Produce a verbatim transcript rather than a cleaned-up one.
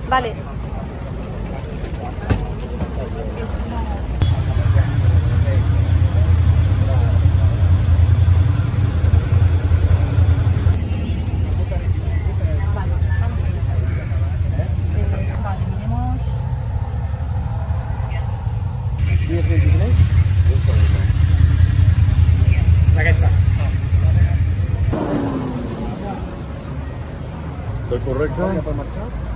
Vale. diez veintitrés. Aquesta. Del correcte. Ja pot marxar?